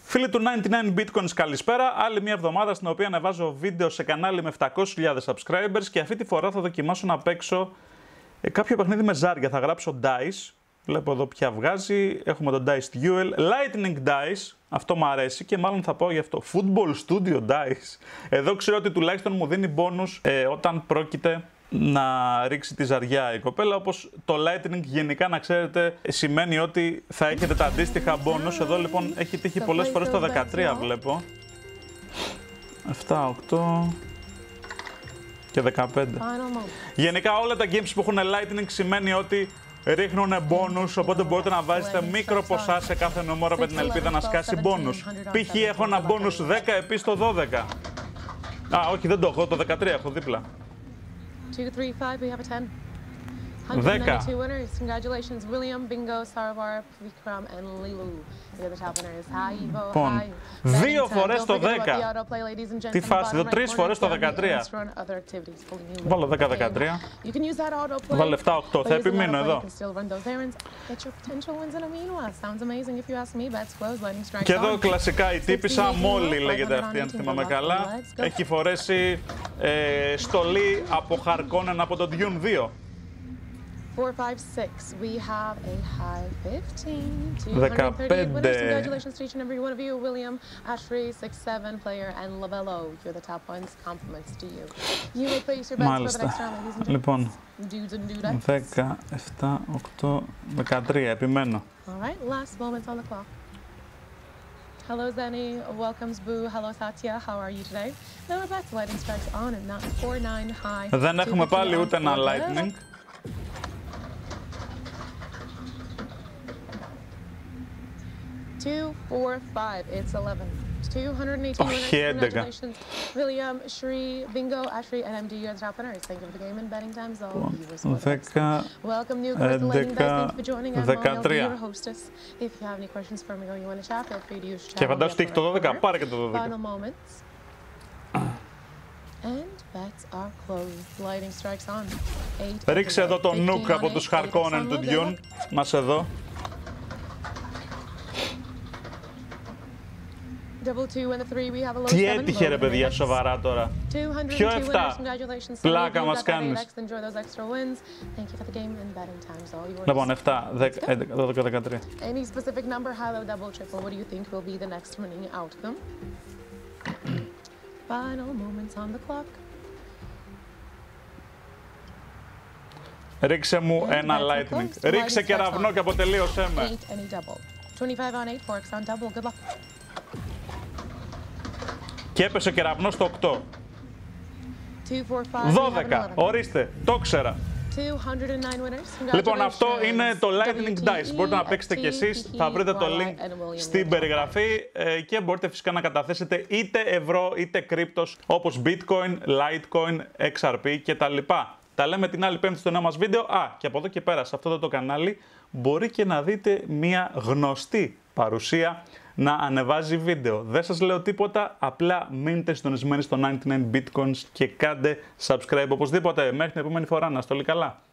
Φίλοι του 99 Bitcoins, καλησπέρα. Άλλη μια εβδομάδα στην οποία ανεβάζω βίντεο σε κανάλι με 700.000 subscribers και αυτή τη φορά θα δοκιμάσω να παίξω κάποιο παιχνίδι με ζάρια. Θα γράψω Dice. Βλέπω εδώ ποια βγάζει. Έχουμε το Dice Duel. Lightning Dice. Αυτό μου αρέσει και μάλλον θα πάω γι' αυτό. Football Studio Dice. Εδώ ξέρω ότι τουλάχιστον μου δίνει bonus όταν πρόκειται να ρίξει τη ζαριά η κοπέλα, όπως το Lightning γενικά να ξέρετε σημαίνει ότι θα έχετε τα αντίστοιχα bonus. Εδώ λοιπόν έχει τύχει πολλές φορές το 13 βλέπω. 7, 8 και 15. Γενικά όλα τα games που έχουν Lightning σημαίνει ότι ρίχνουν bonus, οπότε μπορείτε να βάζετε μικρό ποσά σε κάθε νούμερο με την ελπίδα να σκάσει bonus. Π.χ. έχω ένα bonus 10 επίσης το 12. Α, όχι δεν το έχω, το 13 έχω δίπλα. 2, 3, 5, we have a 10. 192 winners. Congratulations, William, Bingo, Sarvar, Vikram, and Lilu. You're the top winners. Hi, Evo. Λοιπόν, Hi. δύο φορές το 10. Τι φάση, εδώ τρεις φορές το 13. Βάλω 10-13. Βάλω 7-8. Θα επιμείνω εδώ. Και εδώ κλασικά η τύπισσα, Μόλι λέγεται αυτή, αν θυμάμαι καλά. Έχει φορέσει στολή από Χαρκόνεν από το Dune 2. 4, 5, 6. We have a high 15. 230 winners. Congratulations to each and every one of you. William, Ashray, 6-7 player, and Lavello. You're the top ones. Compliments to you. You may place your bets for the next round, ladies and gentlemen. Λοιπόν, Dudes and dudettes. 10, 7, 8, 13. Επιμένω. All right, last moments on the clock. Hello Zenny, welcomes Boo. Hello Satya, how are you today? Now we're back to Lightning Strikes on and not 4-9 high. Δεν έχουμε πάλι ούτε ένα Lightning. 2, 4, 5. It's 11. 218 winners. Congratulations, William, Shri, Bingo, Ashri, and MD. You're the top winners. Thank you for the game and betting times. All viewers. Welcome, newcomers to Lightning Dice. Thank you for joining. I'm Molly, I'll be your hostess. If you have any questions for me or you want to chat, feel free to use chat. Και φαντάσου ότι έχει το 12, πάρε και το 12. Final moments. And bets are closed. Lightning strikes on. 8. Ρίξε εδώ το Nook από τους Χαρκόνεν του Dune. Μας εδώ. Τι έτυχε ρε παιδιά, σοβαρά τώρα. Ποιο 7. Πλάκα μας κάνεις. Λοιπόν, 7, 10, 11, 12, 13. Any specific number, high, low, double, triple, what do you think will be the next winning outcome? Final moments on the clock. Ρίξε μου ένα Lightning. Ρίξε κεραυνό και αποτελείωσέ με. 25 on 8, forks on double, good luck. Και έπεσε ο κεραυνός στο 8. 2, 4, 5, 12. Ορίστε, το ξέρα. 209 Λοιπόν, αυτό είναι το Lightning Dice. Μπορείτε να παίξετε κι εσείς. Θα βρείτε το link στην περιγραφή και μπορείτε φυσικά να καταθέσετε είτε ευρώ είτε κρύπτος όπως Bitcoin, Litecoin, XRP κτλ. Τα λέμε την άλλη Πέμπτη στο νέο μας βίντεο. Και από εδώ και πέρα σε αυτό το κανάλι μπορεί και να δείτε μια γνωστή παρουσία να ανεβάζει βίντεο. Δεν σας λέω τίποτα, απλά μείνετε συντονισμένοι στο 99 Bitcoins και κάντε subscribe οπωσδήποτε. Μέχρι την επόμενη φορά, να είστε όλοι καλά.